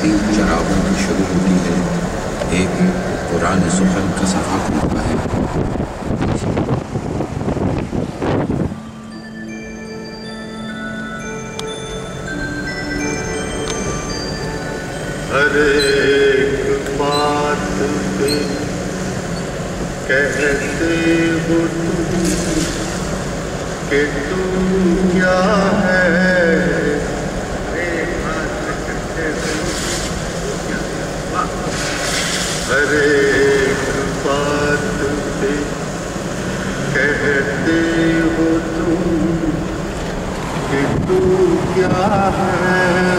ترتیب چراغوں کی شروع ہوتی ہے، ایک قرآن سخن کا صفحہ کھلتا ہے۔ ہر ایک بات پہ کہتے ہو کہ تو کیا ہے، ہر ایک بات پہ کہتے ہو کہ تو کیا ہے،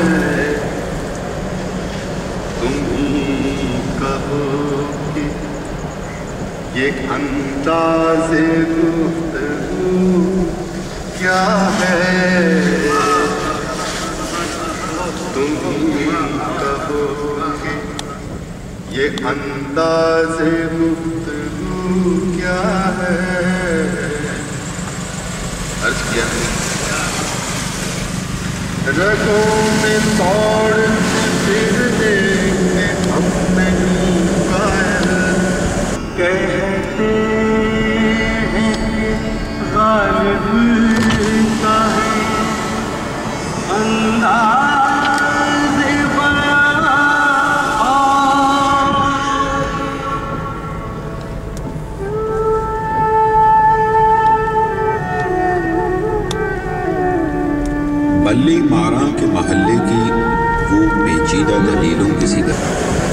تم ہی کہو کہ یہ انداز گفتگو کیا ہے، تم ہی کہو کہ یہ انداز گفتگو کیا ہے۔ عرض کیا رگوں میں توڑ پھرنے میں ہم نہیں قائل، کہتے ہیں کہ غالب کا ہے انداز بیان۔ بلی ماراں کے محلے کی وہ پیچیدہ دلیلوں کی سی طرح